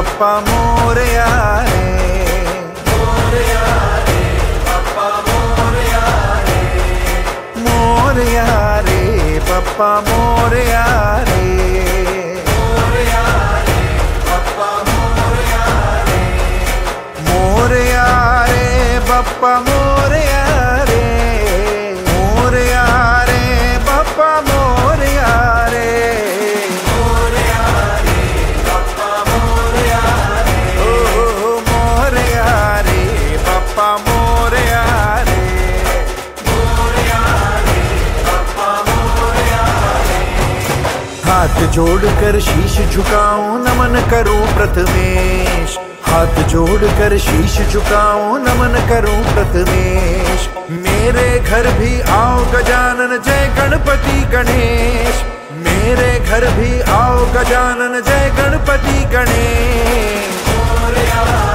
बप्पा मोरया रे, मोरया रे बप्पा मोरया रे, मोरया रे बप्पा मोरया रे, मोरया रे बप्पा मोरया रे, मोरया रे बप्पा मोरया रे, मोरया रे बप्पा मोरया रे, मोरया रे बप्पा मोरया रे, ओ मोरया रे बप्पा मोरया रे, मोरया रे बप्पा मोरया रे। हाथ जोड़कर शीश झुकाऊं नमन करूं प्रथमेश, हाथ जोड़कर शीश झुकाऊं नमन करूं प्रथमेश। मेरे घर भी आओ गजानन जय गणपति गणेश, मेरे घर भी आओ गजानन जय गणपति गणेश। मोरया